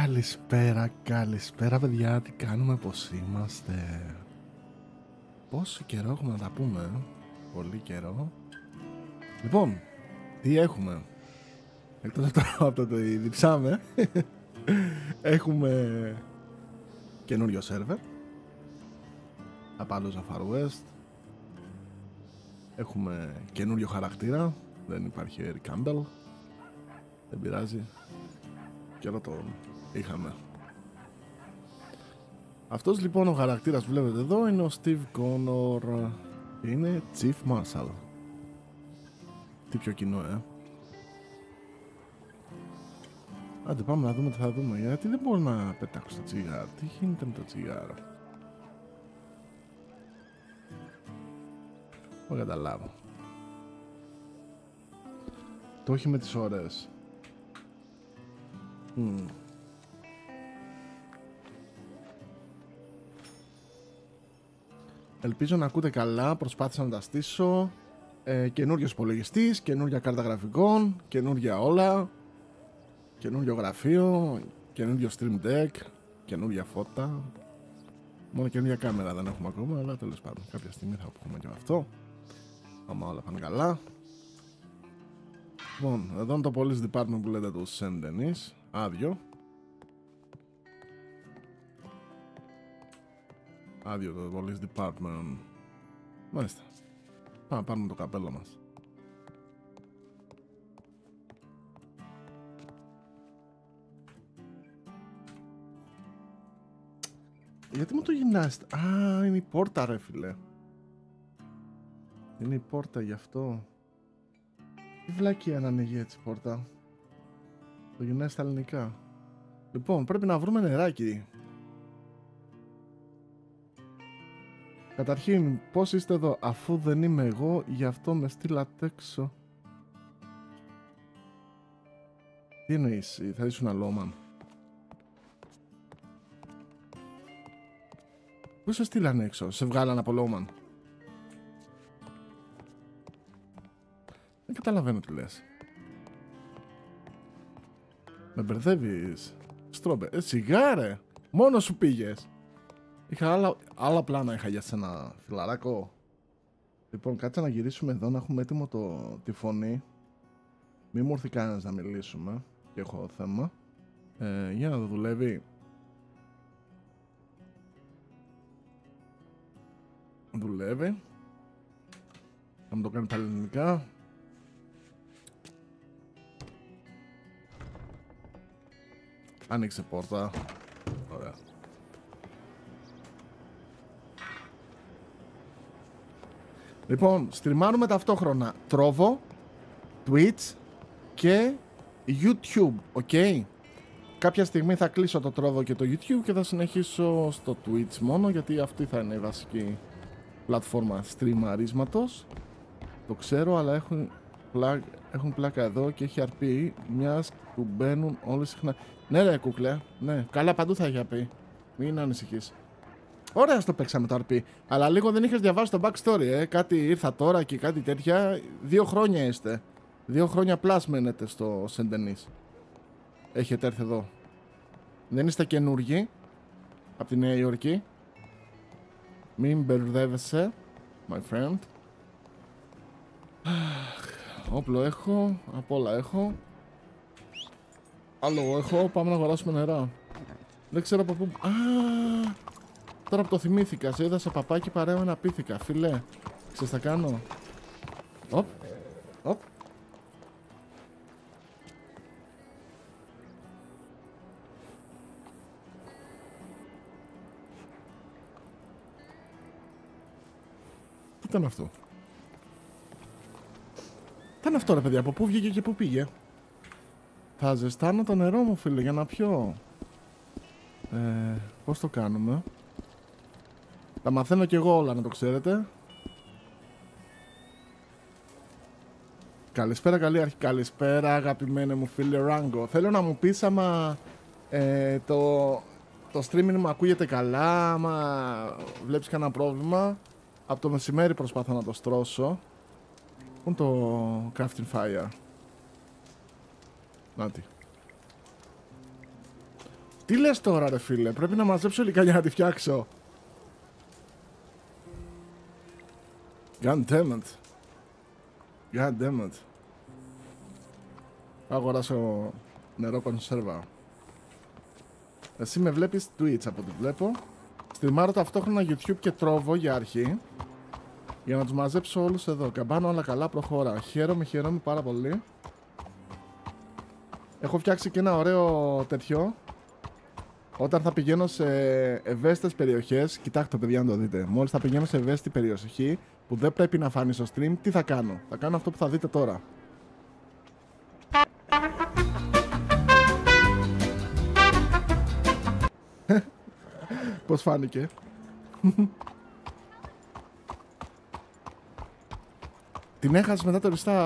Καλησπέρα παιδιά, τι κάνουμε, πως είμαστε? Πόσο καιρό έχουμε να τα πούμε? Πολύ καιρό. Λοιπόν, τι έχουμε? Εκτός από το διψάμε. Έχουμε καινούριο σερβερ Appaloosa Far West. Έχουμε καινούριο χαρακτήρα. Δεν υπάρχει Eric Campbell. Δεν πειράζει, καιρό τον είχαμε. Αυτός λοιπόν ο χαρακτήρας που βλέπετε εδώ είναι ο Steve Connor. Είναι Chief Marshal. Τι πιο κοινό, Άντε πάμε να δούμε τι θα δούμε. Γιατί δεν μπορώ να πετάξω το τσιγάρο? Τι γίνεται με το τσιγάρο? Δεν καταλάβω. Το όχι με τις ώρες. Ελπίζω να ακούτε καλά. Προσπάθησα να τα στήσω. Καινούριος υπολογιστής, καινούρια κάρτα γραφικών, καινούρια όλα, καινούριο γραφείο, καινούριο stream deck, καινούρια φώτα. Μόνο καινούρια κάμερα δεν έχουμε ακόμα, αλλά τέλος πάντων κάποια στιγμή θα πούμε και αυτό. Άμα όλα πάνε καλά. Λοιπόν, εδώ είναι το police department που λέτε του Saint Denis. Άδειο. Άδειο το police department. Μάλιστα. Πάμε να πάρουμε το καπέλο μας. Γιατί μου το γυρνάς? Α, είναι η πόρτα ρε φίλε. Είναι η πόρτα γι' αυτό. Τι βλακία να ανοίγει έτσι η πόρτα. Το γυρνάει στα ελληνικά. Λοιπόν, πρέπει να βρούμε νεράκι. Καταρχήν, πώς είστε εδώ? Αφού δεν είμαι εγώ, γι' αυτό με στείλατε έξω. Τι εννοείς, θα ήσουν αλόμαν? Πού σε στείλανε έξω? Σε βγάλαν από λόμαν? Δεν καταλαβαίνω τι λες. Με μπερδεύεις. Στρόμπε, σιγάρε. Μόνο σου πήγες. Είχα άλλα πλάνα είχα για σένα, φιλαράκο. Λοιπόν, κάτσε να γυρίσουμε εδώ, να έχουμε έτοιμο τη φωνή. Μη μου έρθει κανένας να μιλήσουμε. Και έχω θέμα. Για να το δουλεύει. Δουλεύει. Θα μου το κάνει τα ελληνικά. Άνοιξε πόρτα. Ωραία. Λοιπόν, στριμάρουμε ταυτόχρονα Trovo, Twitch και YouTube, ok? Κάποια στιγμή θα κλείσω το Trovo και το YouTube και θα συνεχίσω στο Twitch μόνο, γιατί αυτή θα είναι η βασική πλατφόρμα στριμαρίσματος. Το ξέρω, αλλά έχουν πλάκα εδώ και έχει RP, μιας που μπαίνουν όλοι συχνά. Ναι ρε κούκλε, ναι, καλά παντού θα έχει RP. Μην ανησυχείς. Ωραία στο παίξαμε το RP, αλλά λίγο δεν είχες διαβάσει το backstory, Κάτι ήρθα τώρα και κάτι τέτοια. 2 χρόνια είστε. 2 χρόνια πλάς μένετε στο Saint Denis. Έχετε έρθει εδώ. Δεν είστε καινούργοι από τη Νέα Υόρκη. Μην μπερδεύεσαι, my friend. Όπλο έχω, απ' όλα έχω. Άλλο έχω, πάμε να αγοράσουμε νερά. Δεν ξέρω από πού... Τώρα που το θυμήθηκα, σε είδα σε παπάκι παρέα να πήθηκα. Φιλέ, ξέρεις θα κάνω. Οπ. Τι ήταν αυτό? Τι ήταν αυτό ρε παιδιά, από πού βγήκε και πού πήγε? Θα ζεστάνω το νερό μου φίλε για να πιω. Πώς το κάνουμε? Τα μαθαίνω κι εγώ όλα, να το ξέρετε. Καλησπέρα καλή αρχή. Καλησπέρα αγαπημένε μου φίλε Ράγκο. Θέλω να μου πεις άμα το streaming μου ακούγεται καλά, άμα βλέπεις κανένα πρόβλημα. Από το μεσημέρι προσπάθω να το στρώσω. Πού είναι το crafting fire? Νάτι. Τι λες τώρα ρε φίλε, πρέπει να μαζέψω υλικά για να τη φτιάξω. God damn it. God damn it. Θα αγοράσω νερό κονσέρβα. Εσύ με βλέπεις Twitch από ό,τι βλέπω. Στριμάρω ταυτόχρονα YouTube και Trovo για αρχή. Για να τους μαζέψω όλους εδώ. Καμπάνω, όλα καλά, προχώρα. Χαίρομαι πάρα πολύ. Έχω φτιάξει και ένα ωραίο τέτοιο. Όταν θα πηγαίνω σε ευαίσθητες περιοχές, κοιτάξτε παιδιά να το δείτε. Μόλις θα πηγαίνω σε ευαίσθητη περιοχή που δεν πρέπει να φανεί στο stream, τι θα κάνω? Θα κάνω αυτό που θα δείτε τώρα. Πώς φάνηκε? Την έχασες μετά το restart.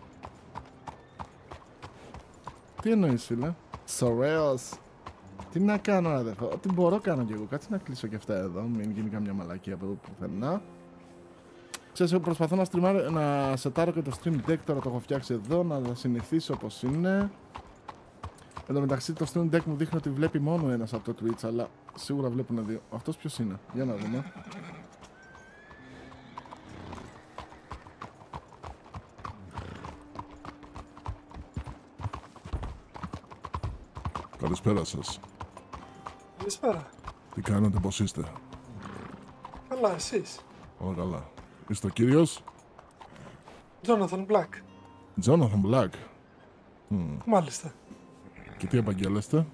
Τι εννοείς φίλε? Σωρέος. Τι να κάνω ρε αδερφό? Ό,τι μπορώ κάνω κι εγώ. Κάτσε να κλείσω και αυτά εδώ. Μην γίνει καμιά μαλακία από εδώ πουθενά. Ξέρεις, εγώ προσπαθώ να στριμάρω, να σετάρω και το stream deck. Τώρα το έχω φτιάξει εδώ. Να τα συνηθίσω όπως είναι. Εν τω μεταξύ το stream deck μου δείχνει ότι βλέπει μόνο ένας από το Twitch. Αλλά σίγουρα βλέπουν δύο. Αυτός ποιος είναι? Για να δούμε. Καλησπέρα σας. Καλησπέρα. Τι κάνετε, πώς είστε? Καλά, εσείς? Όλα καλά. Είστε ο κύριος? Jonathan Black. Jonathan Black. Μάλιστα. Και τι επαγγέλλεστε?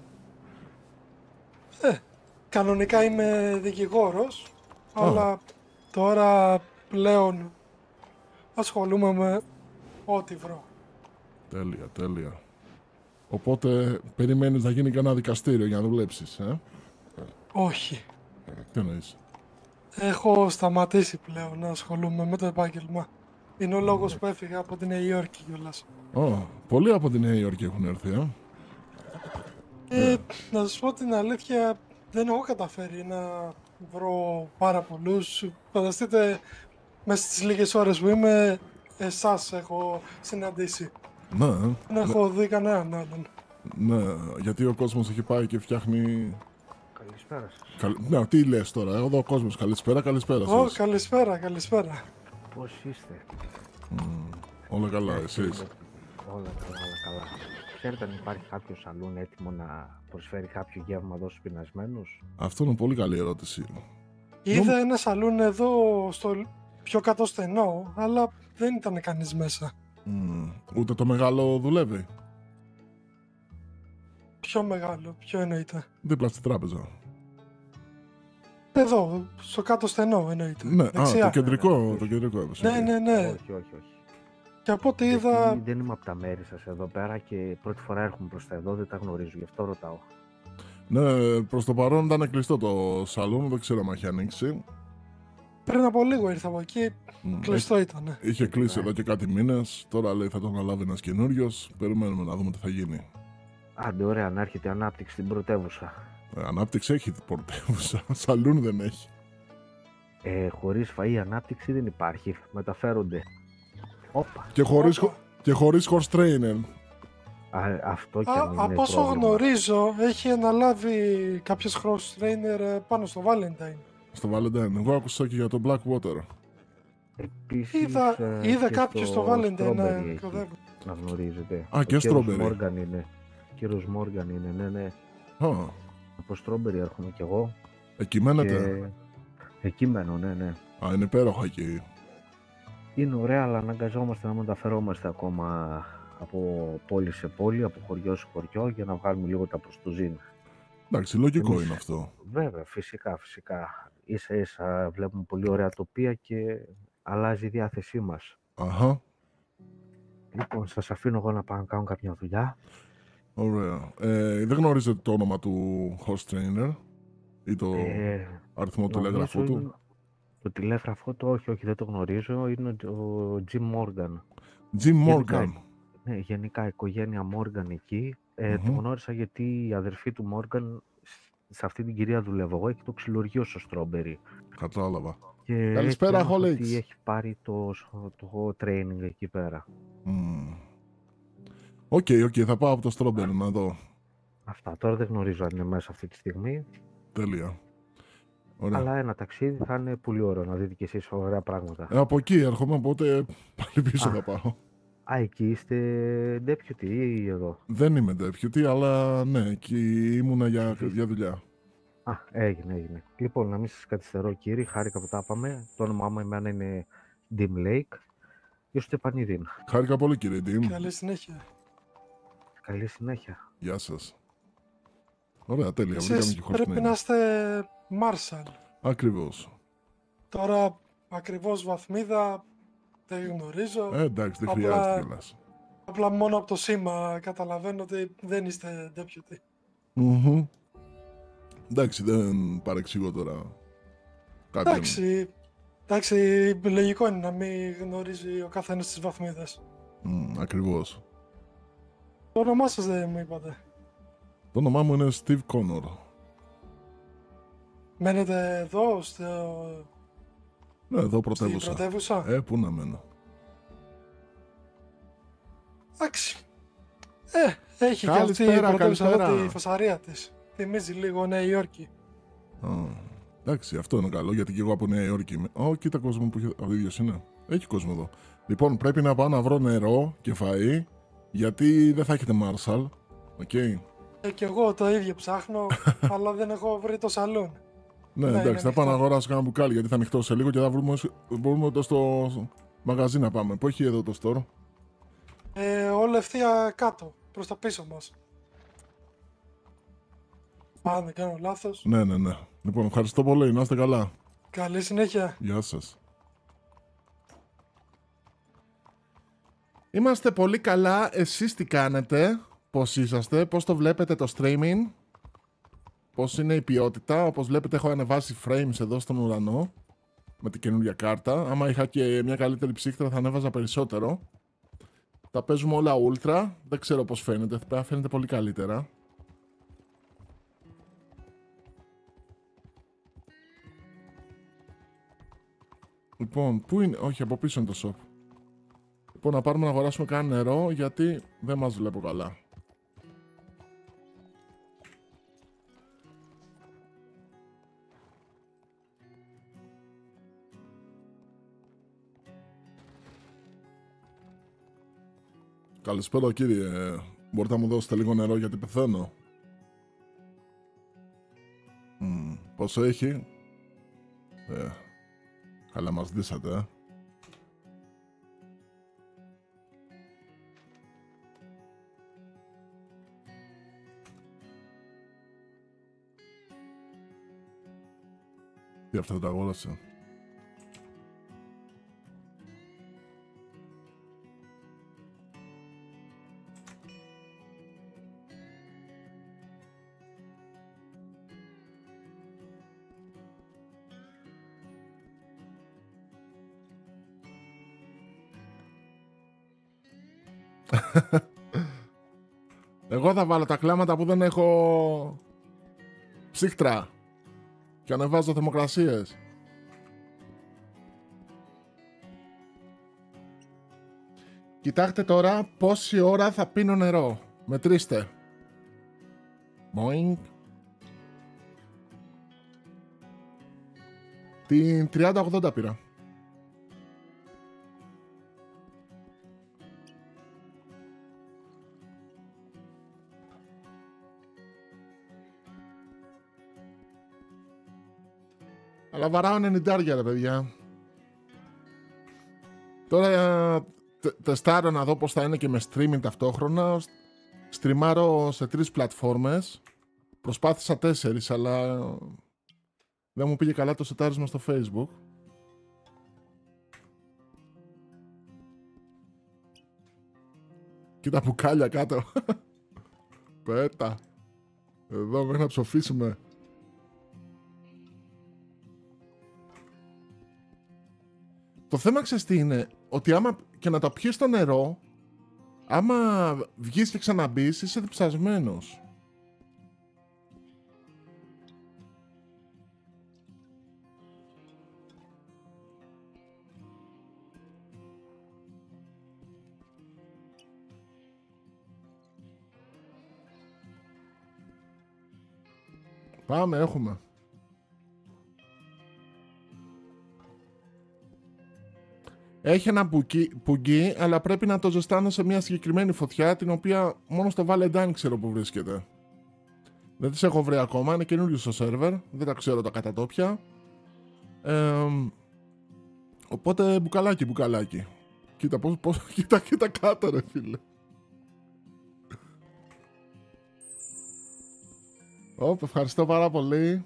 Κανονικά είμαι δικηγόρος, αλλά τώρα πλέον ασχολούμαι με ό,τι βρω. Τέλεια, τέλεια. Οπότε περιμένεις να γίνει κανένα δικαστήριο για να δουλέψεις, Όχι. Τι εννοείς? Έχω σταματήσει πλέον να ασχολούμαι με το επάγγελμα. Είναι ο λόγος που έφυγα από τη Νέα Υόρκη κιόλας. Πολλοί από τη Νέα Υόρκη έχουν έρθει, Να σας πω την αλήθεια, δεν έχω καταφέρει να βρω πάρα πολλούς. Φανταστείτε, μέσα στις λίγες ώρες που είμαι, εσάς έχω συναντήσει. Ναι. Δεν έχω δει κανέναν άλλον. Ναι, γιατί ο κόσμος έχει πάει και φτιάχνει... Καλησπέρα σας. Ναι, τι λες τώρα, εδώ ο κόσμος, καλησπέρα σας. Καλησπέρα. Πώς είστε? Όλα καλά, εσείς? Όλα καλά. Ξέρετε αν υπάρχει κάποιο σαλούν έτοιμο να προσφέρει κάποιο γεύμα εδώ στους πεινασμένους? Αυτό είναι πολύ καλή ερώτηση. Είδα ένα σαλούν εδώ στο πιο κάτω στενό, αλλά δεν ήταν κανείς μέσα. Ούτε το μεγάλο δουλεύει? Πιο μεγάλο, ποιο εννοείται? Δίπλα στη τράπεζα. Εδώ, στο κάτω στενό εννοείται. Ναι, δεξιά. το κεντρικό έπεσε. Ναι. Όχι. Και από ό,τι είδα... Δεν είμαι από τα μέρη σας εδώ πέρα και πρώτη φορά έρχομαι προς τα εδώ, δεν τα γνωρίζω, γι' αυτό ρωτάω. Ναι, προς το παρόν ήταν κλειστό το σαλούν, δεν ξέρω αν έχει ανοίξει. Πριν από λίγο ήρθα από εκεί, κλειστό ήταν. Είχε κλείσει εδώ και κάτι μήνες, τώρα λέει θα τον αναλάβει ένας καινούριος, περιμένουμε να δούμε τι θα γίνει. Άντε, ωραία, να έρχεται ανάπτυξη στην πρωτεύουσα. Ανάπτυξη έχει την πρωτεύουσα, σαλούν δεν έχει. Χωρίς φαΐ ανάπτυξη δεν υπάρχει, μεταφέρονται. Όπα. Και χωρίς horse trainer. Αυτό κι αν είναι από όσο πρόβλημα. γνωρίζω, έχει αναλάβει κάποιος horse trainer πάνω στο Valentine. Στο Valentine, εγώ άκουσα και για το Blackwater. Επίσης, είδα και κάποιος στο Valentine να Strawberry κοδεύει. να γνωρίζετε. Και Strawberry. Κύριος Μόργαν είναι, ναι. Α, Από Strawberry έρχομαι κι εγώ. εκεί μένετε. Και... Εκεί μένω, ναι. Α, είναι υπέροχα εκεί. Είναι ωραία, αλλά αναγκαζόμαστε να μεταφερόμαστε ακόμα από πόλη σε πόλη, από χωριό σε χωριό, για να βγάλουμε λίγο τα προστουζίν. Εντάξει, λογικό είναι αυτό. Βέβαια, φυσικά. Ίσα-ίσα βλέπουμε πολύ ωραία τοπία και αλλάζει η διάθεσή μας. Αχα. Λοιπόν, σας αφήνω εγώ να πάω να κάνω κάποια δουλειά. Ωραία. Δεν γνωρίζετε το όνομα του host trainer ή το αριθμό του τηλεγραφού του? Το τηλέφραφο του, όχι, δεν το γνωρίζω. Είναι ο Jim Morgan. Jim Morgan. Ναι, γενικά η οικογένεια Morgan εκεί. Το γνώρισα γιατί η αδερφή του Morgan, σε αυτή την κυρία δουλεύω εγώ, έχει το ξυλουργείο στο Strawberry. Κατάλαβα. Και καλησπέρα, Holix. ότι έχει πάρει το training εκεί πέρα. Οκ, θα πάω από το Strawberry να δω. Αυτά. Τώρα δεν γνωρίζω αν είναι μέσα αυτή τη στιγμή. Τέλεια. Ωραία. Αλλά ένα ταξίδι θα είναι πολύ ωραίο να δείτε κι εσείς ωραία πράγματα. Από εκεί έρχομαι, οπότε πάλι πίσω Α. θα πάω. Εκεί είστε deputy ή εδώ? Δεν είμαι deputy, αλλά ναι, εκεί ήμουνα για δουλειά. Έγινε. Λοιπόν, να μην σας καθυστερώ κύριοι, χάρηκα που τα πάμε. Το όνομά μου εμένα είναι Dim Lake. Είστε πανίδιν. Χάρηκα πολύ κύριε Dim. Καλή συνέχεια. Καλή συνέχεια. Γεια σας. Ωραία, τέλεια. Βρήκαμε Εσείς και χωρίς πρέπει να είστε Marshall. Ακριβώς. Τώρα ακριβώς βαθμίδα δεν γνωρίζω. Εντάξει, δεν Απλά- χρειάζεται κιόλας. Απλά μόνο από το σήμα καταλαβαίνω ότι δεν είστε deputy. Μμμ. Εντάξει, δεν παρεξηγώ τώρα κάποιον. Εντάξει, λογικό είναι να μην γνωρίζει ο καθένας τις βαθμίδες. Ακριβώς. Το όνομά σας δεν μου είπατε. Το όνομά μου είναι Steve Connor. Μένετε εδώ, Ναι, εδώ στην πρωτεύουσα. πρωτεύουσα. Πού να μένω. Εντάξει. Έχει και αυτή η Καλησπέρα, πρωτεύουσα εδώ καλησπέρα. τη φασαρία της. Θυμίζει λίγο Νέα Υόρκη. Εντάξει, αυτό είναι καλό, γιατί και εγώ από Νέα Υόρκη είμαι. Κοίτα κόσμο που έχει. Ο ίδιος είναι. Έχει κόσμο εδώ. Λοιπόν, πρέπει να πάω να βρω νερό και φαΐ, γιατί δεν θα έχετε Marshall. Οκ. Και εγώ το ίδιο ψάχνω, αλλά δεν έχω βρει το σαλούν. Ναι, είναι εντάξει, θα πάω να ανοιχτό. αγοράσω κανένα μπουκάλι, γιατί θα ανοιχτώ σε λίγο και θα μπορούμε εδώ στο μαγαζί να πάμε. Πού έχει εδώ το store? Όλα ευθεία κάτω, προς τα πίσω μας. Αν δεν κάνω λάθος. Ναι. Λοιπόν, ευχαριστώ πολύ. Να είστε καλά. Καλή συνέχεια. Γεια σας. Είμαστε πολύ καλά. Εσείς τι κάνετε? Πώς είσαστε? Πώς το βλέπετε το streaming? Πώς είναι η ποιότητα? Όπως βλέπετε έχω ανεβάσει frames εδώ στον ουρανό με την καινούργια κάρτα. Άμα είχα και μια καλύτερη ψύχτρα θα ανέβαζα περισσότερο. Τα παίζουμε όλα ultra. Δεν ξέρω πώς φαίνεται. Φαίνεται πολύ καλύτερα. Λοιπόν, πού είναι? Όχι, από πίσω είναι το shop. Λοιπόν, να πάρουμε να αγοράσουμε κάνα νερό, γιατί δεν μας βλέπω καλά. Καλησπέρα κύριε. Μπορείτε να μου δώσετε λίγο νερό γιατί πεθαίνω? Πόσο έχει? Καλά μας δίσατε, Τι αυτό τα αγόρασε? Εγώ θα βάλω τα κλάματα που δεν έχω ψύχτρα και ανεβάζω θερμοκρασίες. Κοιτάξτε τώρα πόση ώρα θα πίνω νερό. Μετρήστε. Boing. Την 30-80 πήρα. Αλλά βαράω 90 ρε παιδιά. Τώρα τεστάρω να δω πώς θα είναι και με streaming ταυτόχρονα. Στριμάρω σε 3 πλατφόρμες. Προσπάθησα 4, αλλά δεν μου πήγε καλά το σετάρισμα στο Facebook. Κοίτα μπουκάλια κάτω. Πέτα. Εδώ μέχρι να ψοφήσουμε. Το θέμα ξέρεις τι είναι? Ότι άμα και να τα πιείς το νερό, άμα βγεις και ξαναμπείς, είσαι διψασμένος. Πάμε, έχουμε. Έχει ένα πουγγί, αλλά πρέπει να το ζεστάνω σε μια συγκεκριμένη φωτιά, την οποία μόνο στο Valentine ξέρω που βρίσκεται. Δεν τις έχω βρει ακόμα, είναι καινούριο στο σερβερ, δεν τα ξέρω τα κατατόπια. Οπότε μπουκαλάκι. Κοίτα κοίτα κάτω ρε φίλε. Ευχαριστώ πάρα πολύ.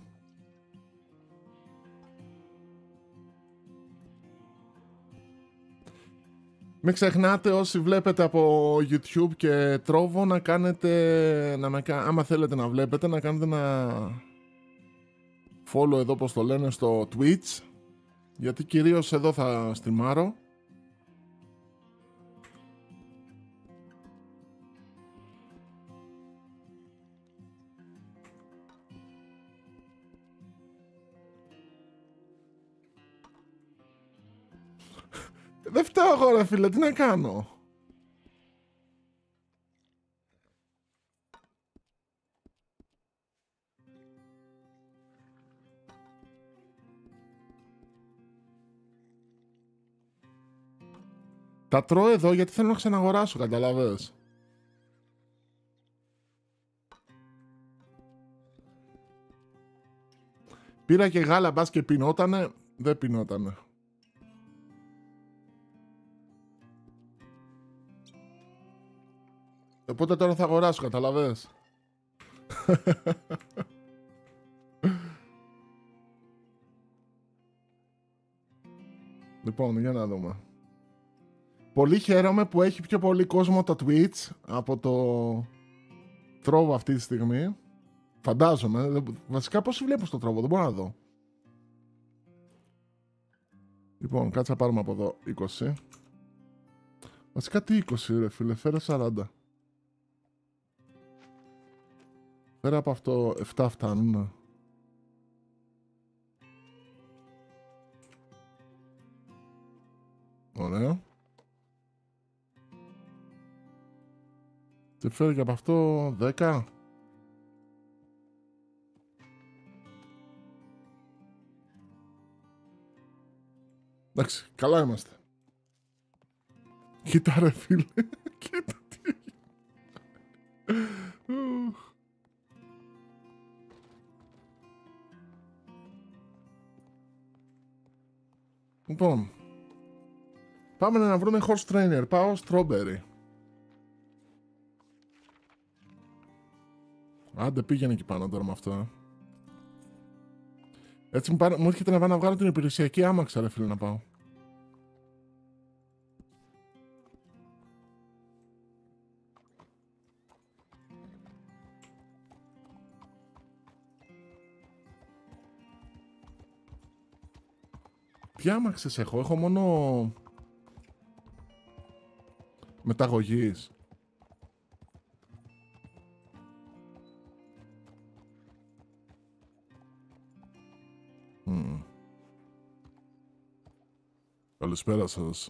Μην ξεχνάτε όσοι βλέπετε από YouTube και Trovo να κάνετε, άμα θέλετε να βλέπετε, να κάνετε ένα follow εδώ πως το λένε στο Twitch, γιατί κυρίως εδώ θα στριμάρω. Δεν φταίω εγώ ρε φίλε, τι να κάνω. Τα τρώω εδώ γιατί θέλω να ξαναγοράσω, καταλαβες. Πήρα και γάλα, μπας και πεινότανε, δεν πεινότανε. Οπότε τώρα θα αγοράσω, καταλαβες. Λοιπόν, για να δούμε. Πολύ χαίρομαι που έχει πιο πολύ κόσμο το Twitch από το Trovo αυτή τη στιγμή. Φαντάζομαι. Βασικά πόσοι βλέπω στο Trovo, δεν μπορώ να δω. Λοιπόν, κάτσε να πάρουμε από εδώ 20. Βασικά τι 20 ρε φίλε, φέρε 40. Πέρα από αυτό 7 φτάνουν. Ωραία. Και φέρει και από αυτό 10. Εντάξει, καλά είμαστε. Κοίτα ρε φίλε. Κοίτα τι. Λοιπόν, πάμε να βρούμε horse trainer. Πάω strawberry. Άντε πήγαινε εκεί πάνω τώρα με αυτό. Έτσι μου έρχεται να πάω να βγάλω την υπηρεσιακή άμαξα ρε φίλε να πάω. Τι άμαξες έχω μόνο μεταγωγής. Καλησπέρα σας.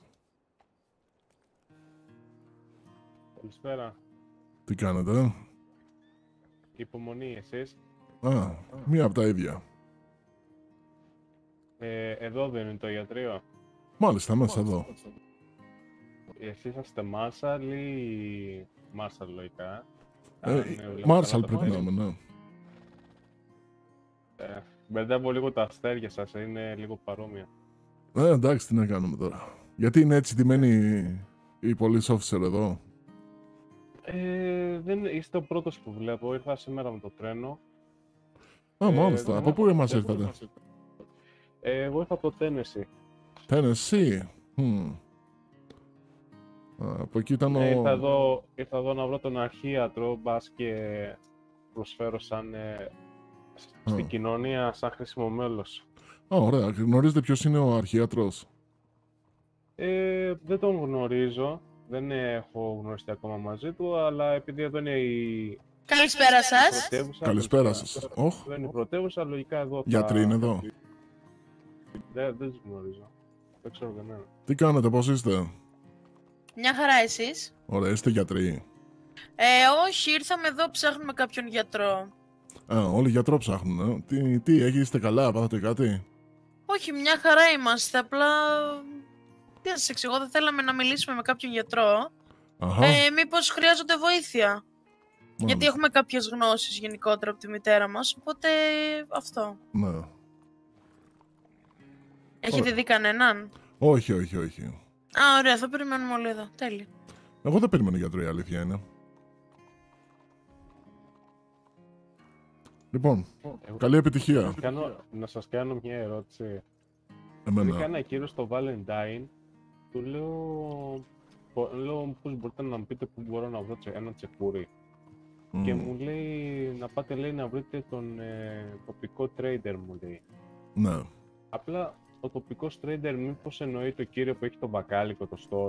Καλησπέρα. Τι κάνετε? Υπομονή εσείς. Μία από τα ίδια. Εδώ δεν είναι το ιατρείο. Μάλιστα, μέσα εδώ. Εσείς είστε Μάρσαλ ή Μάρσαλ λογικά. Μάρσαλ πρέπει να είμαι, ναι. Μπερδεύω λίγο τα αστέρια σας, είναι λίγο παρόμοια. Εντάξει, τι να κάνουμε τώρα. Γιατί είναι έτσι τιμένοι οι police officer εδώ? Δεν είστε ο πρώτος που βλέπω, ήρθα σήμερα με το τρένο. Μάλιστα. Από πού μας ήρθατε? Εγώ ήρθα από το Tennessee. Tennessee. Από εκεί ήταν ήρθα εδώ να βρω τον αρχίατρο, μπας και προσφέρω σαν στην κοινωνία σαν χρήσιμο μέλος. Ωραία. Γνωρίζετε ποιος είναι ο αρχίατρος? Δεν τον γνωρίζω. Δεν έχω γνωριστεί ακόμα μαζί του, αλλά επειδή εδώ είναι η... Καλησπέρα σας. Καλησπέρα σας. Δεν είναι η πρωτεύουσα, λογικά εδώ θα... Γιατροί είναι εδώ. Δεν τους γνωρίζω. Δεν ξέρω κανένα. Τι κάνετε, πώς είστε? Μια χαρά εσείς? Ωραία, είστε γιατροί? Όχι, ήρθαμε εδώ, ψάχνουμε κάποιον γιατρό. Όλοι γιατρό ψάχνουν. Τι έχετε καλά, πάθατε κάτι? Όχι, μια χαρά είμαστε. Απλά. Τι να σας εξηγώ, δεν θέλαμε να μιλήσουμε με κάποιον γιατρό. Μήπως χρειάζονται βοήθεια. Γιατί έχουμε κάποιες γνώσεις γενικότερα από τη μητέρα μας, οπότε αυτό. Ναι. Έχετε δει κανέναν? Όχι. Ωραία, θα περιμένουμε όλοι εδώ. Τέλεια. Εγώ δεν περιμένω γιατρό, η αλήθεια είναι. Λοιπόν, καλή επιτυχία. Να σας κάνω μια ερώτηση. Εμένα. Έκανα κύριο στο Valentine, του λέω πώς μπορείτε να μου πείτε πού μπορώ να βρω ένα τσεκούρι. Και μου λέει να πάτε, λέει, να βρείτε τον τοπικό trader, μου λέει. Ναι. Απλά ο τοπικός trader μήπως εννοεί το κύριο που έχει το μπακάλικο, το store?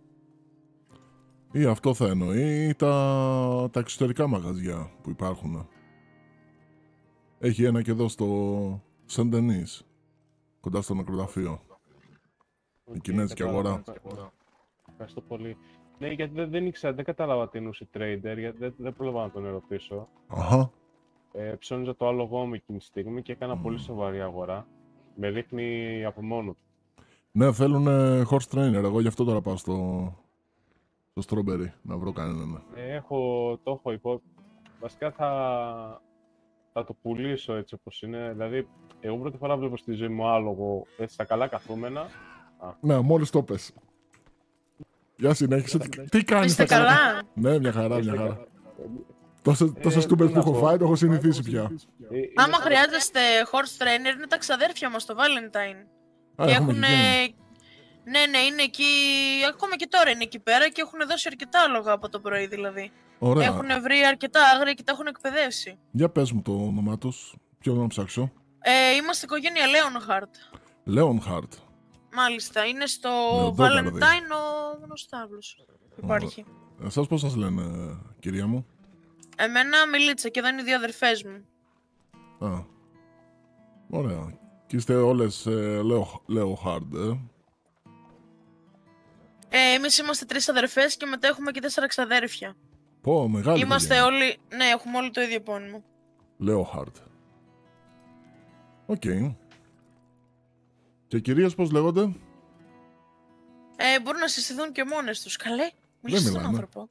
Ή αυτό θα εννοεί τα εξωτερικά μαγαζιά που υπάρχουν. Έχει ένα και εδώ στο Σεν Ντενίς, κοντά στο νεκροταφείο. Η κινέζικη αγορά. Ευχαριστώ πολύ. Ναι, γιατί δεν ήξερα, δεν κατάλαβα τι εννοούσε trader, γιατί δεν πρόλαβα να τον ερωτήσω. Αχα. Ψώνιζα το άλογό μου εκείνη τη στιγμή και έκανα πολύ σοβαρή αγορά. Με ρίχνει από μόνο του. Ναι, θέλουν horse trainer. Εγώ γι' αυτό τώρα πάω στο Strawberry να βρω κανέναν. Το έχω υπό. Βασικά θα το πουλήσω έτσι όπως είναι. Δηλαδή, εγώ πρώτη φορά βλέπω στη ζωή μου άλογο έτσι στα καλά καθούμενα. Ναι, μόλις το πες. Για συνέχισε. Τι κάνεις? Είστε καλά? Ναι, μια χαρά. Τόσες τούμπες που έχω φάει, το έχω συνηθίσει πια. Άμα χρειάζεστε horse trainer, είναι τα ξαδέρφια μας στο Valentine. Και έχουν. Ναι, είναι εκεί. Ακόμα και τώρα είναι εκεί πέρα και έχουν δώσει αρκετά άλογα από το πρωί δηλαδή. Ωραία. Έχουν βρει αρκετά άγρια και τα έχουν εκπαιδεύσει. Για πες μου το όνομά τους. Ποιο να ψάξω? Είμαστε οικογένεια Leonhardt. Leonhardt. Μάλιστα, είναι στο Valentine ο γνωστάβλος. Υπάρχει. Εσάς πώς σας λένε, κυρία μου? Εμένα Μιλίτσα και εδώ είναι οι δύο αδερφές μου. Ωραία. Και είστε όλες Leonhardt, Εμείς είμαστε 3 αδερφές και μετά έχουμε και 4 ξαδέρφια. Πω, μεγάλη Είμαστε όλοι, ναι, έχουμε όλοι το ίδιο επώνυμο. Leonhardt. Οκ. Και κυρίες πώς λέγονται? Μπορούν να συστηθούν και μόνες τους. Καλέ, μιλήσεις στον άνθρωπο.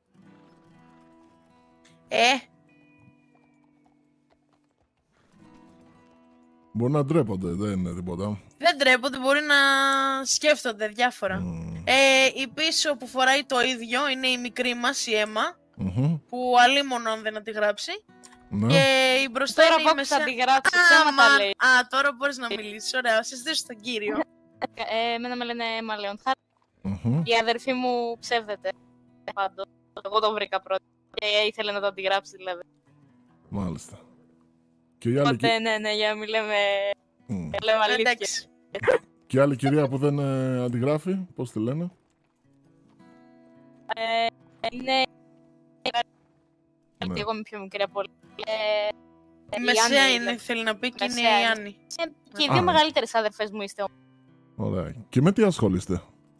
Μπορεί να ντρέπονται, δεν είναι τίποτα. Δεν ντρέπονται, μπορεί να σκέφτονται διάφορα. Η πίσω που φοράει το ίδιο είναι η μικρή μας, η Έμα, που αλίμονο αν δεν αντιγράψει. Ναι. Και η μπροστά τώρα είναι η μεσαία. Τώρα αντιγράψει, ψέματα λέει. Τώρα μπορείς να μιλήσεις, ωραία, συζητήσω στον κύριο. Εμένα με λένε Έμα Leonhardt. Η αδερφή μου ψεύδεται. Πάντως, εγώ το βρήκα πρώτα και ήθελε να το αντιγράψει δηλαδή. Μάλιστα. Και η άλλη... Οπότε ναι, για να μην λέμε αλήθεια. Και η άλλη κυρία που δεν αντιγράφει, πώς τη λένε? Είναι... Εγώ είμαι πιο μικρή από όλοι. Η μεσαία είναι, θέλει να πει, και είναι η Άννη. Και οι δύο μεγαλύτερες αδερφές μου είστε. Ωραία. Και με τι ασχολείστε?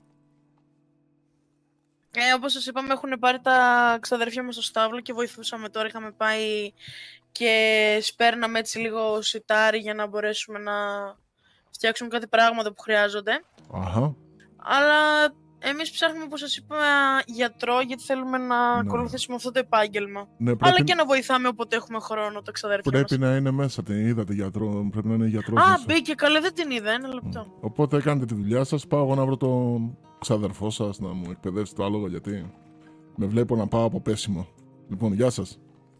Όπως σας είπαμε, έχουν πάρει τα ξαδερφιά μας στο στάβλο και βοηθούσαμε τώρα. Είχαμε πάει και σπέρναμε έτσι λίγο σιτάρι για να μπορέσουμε να φτιάξουμε κάτι πράγματα που χρειάζονται. Αλλά εμείς ψάχνουμε, όπως σας είπα, γιατρό, γιατί θέλουμε να ακολουθήσουμε αυτό το επάγγελμα. Αλλά και να βοηθάμε όποτε έχουμε χρόνο τα ξαδέρφια μας. Πρέπει να είναι μέσα, την είδατε γιατρό, πρέπει να είναι γιατρός. Μπήκε, καλέ, δεν την είδα, ένα λεπτό. Οπότε κάντε τη δουλειά σας, πάω εγώ να βρω τον ξαδερφό σας να μου εκπαιδεύσει το άλογο, γιατί με βλέπω να πάω από πέσιμο. Λοιπόν, γεια σας.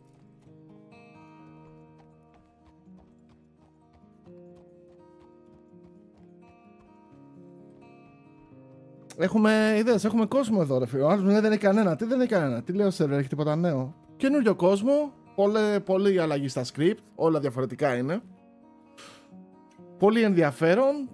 Έχουμε ιδέες, έχουμε κόσμο εδώ, ρε φίλε. Ο άλλος μου λέει δεν έχει κανένα. Τι δεν έχει κανένα? Τι λέω, σερβερ, έχει τίποτα νέο? Καινούριο κόσμο, πολύ αλλαγή στα script, όλα διαφορετικά είναι. Πολύ ενδιαφέρον.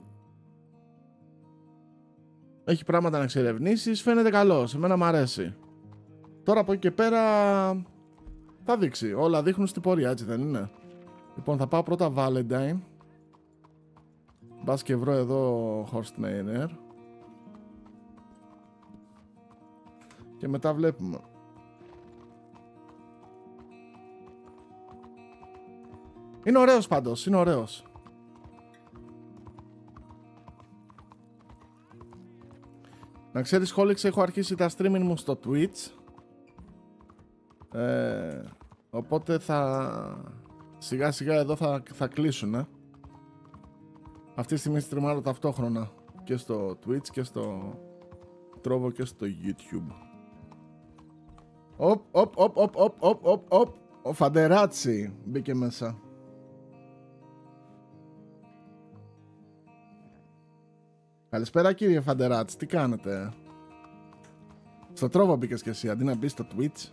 Έχει πράγματα να εξερευνήσεις, φαίνεται καλό, σε μένα μου αρέσει. Τώρα από εκεί και πέρα θα δείξει, όλα δείχνουν στην πορεία, έτσι δεν είναι? Λοιπόν, θα πάω πρώτα Valentine. Μπας και βρω εδώ Horse Trainer. Και μετά βλέπουμε. Είναι ωραίος πάντως, είναι ωραίος. Να ξέρεις, Χόλιξ, έχω αρχίσει τα streaming μου στο Twitch. Οπότε σιγά σιγά εδώ θα κλείσουν. Αυτή τη στιγμή στριμάρω ταυτόχρονα και στο Twitch και στο Trovo και στο YouTube. Οπ, ο Φαντεράτσι μπήκε μέσα. Καλησπέρα κύριε Φαντεράτσι, τι κάνετε? Στο Trovo μπήκες και εσύ, αντί να μπεις στο Twitch.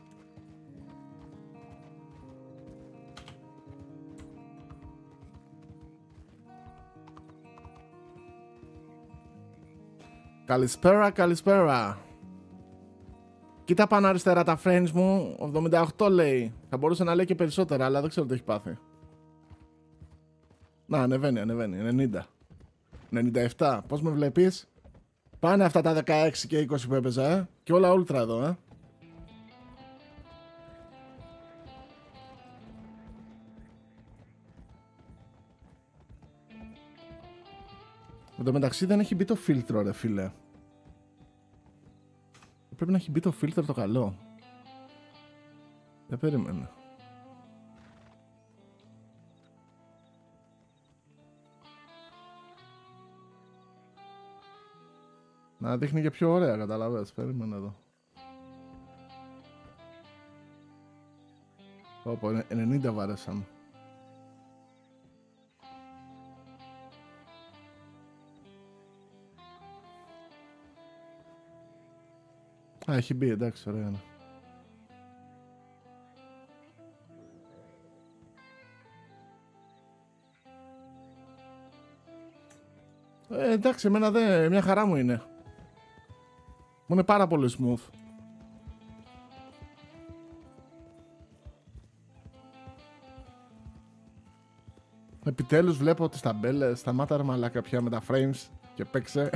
Καλησπέρα. Κοίτα πάνω αριστερά τα frames μου, 78 λέει. Θα μπορούσε να λέει και περισσότερα, αλλά δεν ξέρω τι έχει πάθει. Να, ανεβαίνει, 90. 97, πώς με βλέπεις? Πάνε αυτά τα 16 και 20 που έπαιζα, και όλα ultra εδώ, Εν τω μεταξύ δεν έχει μπει το φίλτρο, ρε φίλε. Πρέπει να έχει μπει το φίλτρο το καλό. Δεν περίμενα. Να δείχνει και πιο ωραία, καταλαβαίνεις. Περίμενα εδώ. Όπο, 90 βαρέσαμε. Α, έχει μπει, εντάξει, ωραία είναι. Εντάξει, εμένα μια χαρά μου είναι. Μου είναι πάρα πολύ smooth. Επιτέλους βλέπω τις ταμπέλες, σταμάτα ρε μαλάκα πια με τα frames και παίξε.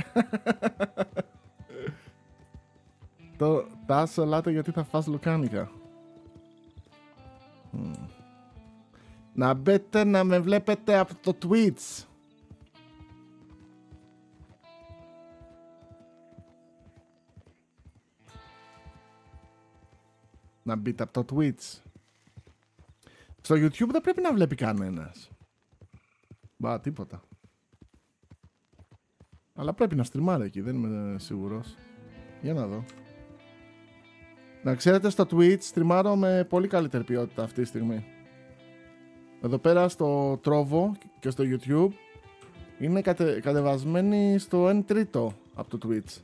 Το Τάσο λάτε γιατί θα φας λουκάνικα. Να μπείτε να με βλέπετε από το Twitch. Να μπείτε από το Twitch. Στο YouTube δεν πρέπει να βλέπει κανένας. Μπα, τίποτα. Αλλά πρέπει να στριμάρει εκεί, δεν είμαι σίγουρος. Για να δω. Να ξέρετε, στο Twitch στριμάρω με πολύ καλύτερη ποιότητα αυτή τη στιγμή. Εδώ πέρα στο Trovo και στο YouTube είναι κατεβασμένη στο 1 τρίτο από το Twitch.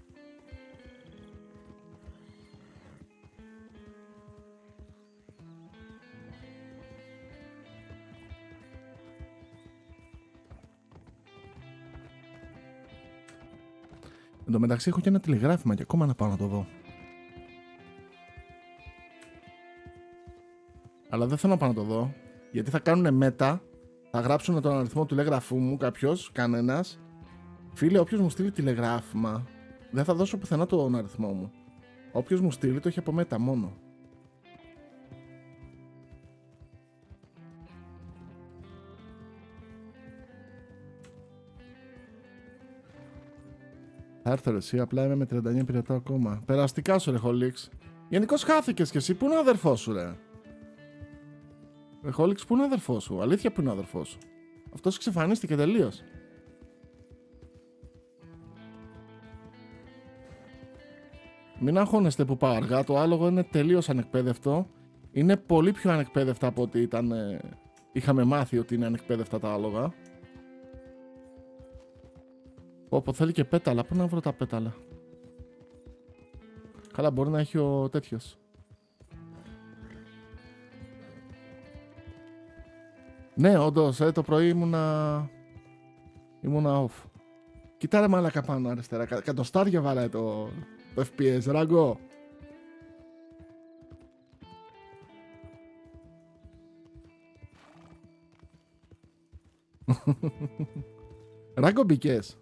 Εν τω μεταξύ έχω και ένα τηλεγράφημα και ακόμα να πάω να το δω. Αλλά δεν θέλω να πάω να το δω, γιατί θα κάνουνε μέτα, θα γράψουν τον αριθμό του τηλεγραφού μου κάποιος, κανένας. Φίλε, όποιος μου στείλει τηλεγράφημα, δεν θα δώσω πουθενά τον αριθμό μου. Όποιος μου στείλει το έχει από μέτα μόνο. Θα έρθω ρε εσύ, απλά είμαι με 39 πυρετό ακόμα. Περαστικά σου ρε Χολίξ. Γενικώς χάθηκες κι εσύ, πού είναι ο αδερφός σου ρε? Ρε Χολίξ, πού είναι ο αδερφός σου? Αλήθεια, πού είναι ο αδερφός σου? Αυτός εξαφανίστηκε τελείως. Μην αγχώνεστε που πάω αργά, το άλογο είναι τελείως ανεκπαίδευτο. Είναι πολύ πιο ανεκπαίδευτα από ό,τι ήταν. Είχαμε μάθει ότι είναι ανεκπαίδευτα τα άλογα. Πω θέλει και πέταλα, πού να βρω τα πέταλα? Καλά, μπορεί να έχει ο τέτοιος. Ναι, όντως, το πρωί ήμουνα off. Κοίτα ρε μάλακα πάνω αριστερά, κατοστάρια βαράει το FPS, ραγκό. Ράγκο μπήκες?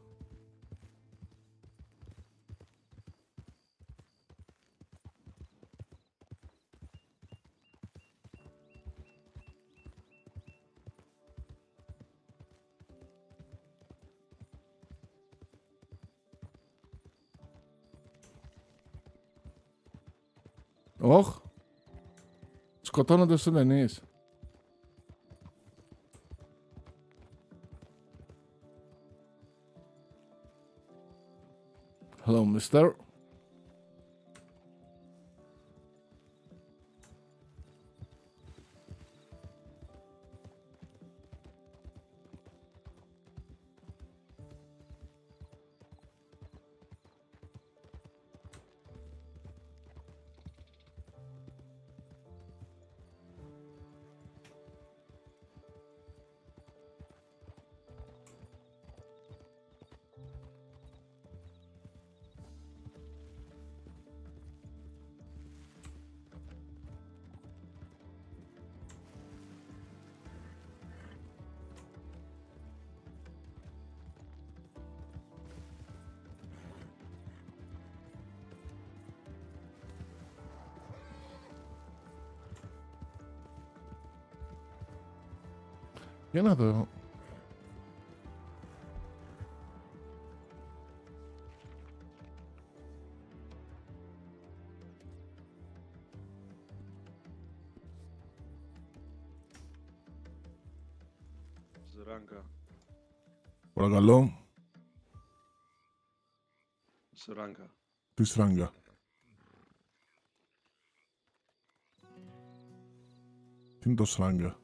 Όχ. Σκοτώνονται στους ταινίες. Hello, mister. Για να δω. Σράγκα. Παρακαλώ. Σράγκα. Τι σράγκα? Τι είναι το σράγκα?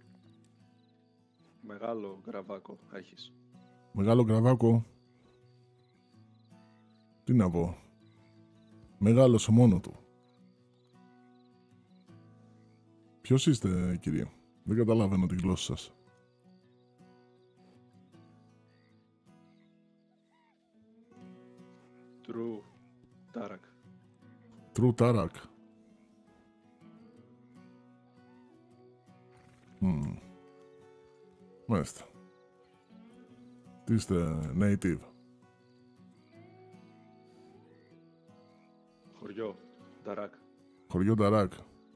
Μεγάλο γραβάκο έχεις. Μεγάλο γραβάκο. Τι να πω. Μεγάλο σε μόνο του. Ποιος είστε, κυρία? Δεν καταλαβαίνω τη γλώσσα σας. True Tarak. True Tarak. Μάλιστα. Τι είστε, native? Χωριό Tarak. Χωριό Ταράκ.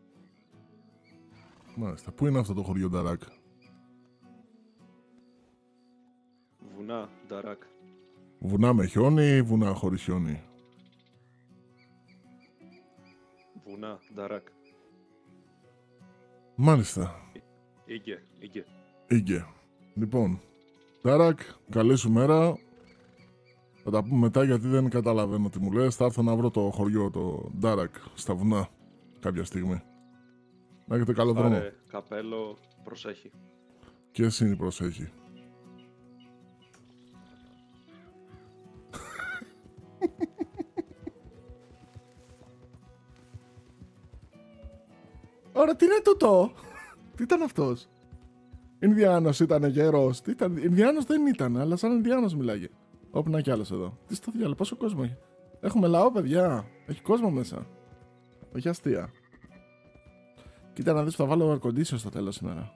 Μάλιστα. Πού είναι αυτό το χωριό Ταράκ? Βουνά Tarak. Βουνά με χιόνι ή βουνά χωρίς χιόνι? Βουνά Tarak. Μάλιστα. Ήγε. Ήγε. Λοιπόν, Τάρακ, καλή σου μέρα. Θα τα πούμε μετά γιατί δεν καταλαβαίνω τι μου λες. Θα έρθω να βρω το χωριό, το Τάρακ, στα βουνά κάποια στιγμή. Να έχετε καλό δρόμο. Πάρε καπέλο, προσέχει. Και εσύ είναι η προσέχη. Ωραία, τι είναι τούτο? Τι ήταν αυτός? Ινδιάνος ήταν, γερός. Τι ήταν? Ινδιάνος δεν ήταν, αλλά σαν Ινδιάνος μιλάγε. Όπου να κι άλλος εδώ. Τι στο διάλογο, πόσο κόσμο έχει? Έχουμε λαό, παιδιά. Έχει κόσμο μέσα. Όχι αστεία. Κοίτα να δεις που θα βάλω air condition στο τέλος σήμερα.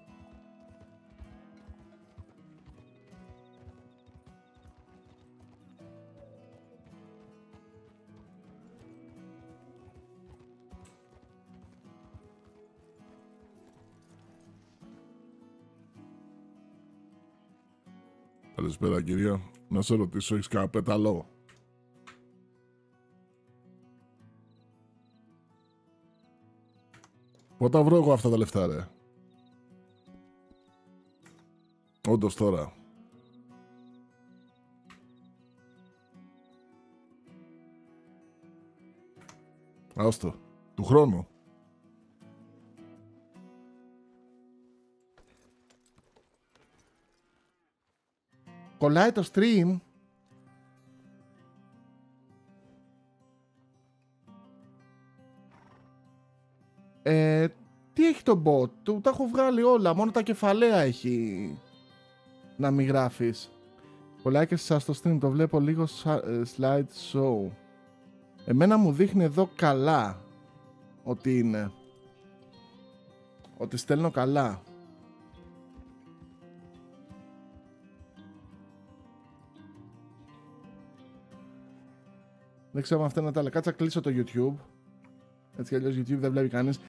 Καλησπέρα, κυρία. Να σε ρωτήσω, έχεις κανένα πέταλο? Πότε βρω εγώ αυτά τα λεφτά, ρε? Όντως τώρα. Άστο. Του χρόνου. Κολλάει το stream. Τι έχει το bot? Τα έχω βγάλει όλα. Μόνο τα κεφαλαία έχει να μην γράφεις. Κολλάει και σας στο stream. Το βλέπω λίγο slide show. Εμένα μου δείχνει εδώ καλά ότι είναι. Ότι στέλνω καλά. Δεν ξέρω αν αυτά είναι τα άλλα. Κάτσα κλείσω το YouTube. Έτσι κι αλλιώς YouTube δεν βλέπει κανείς.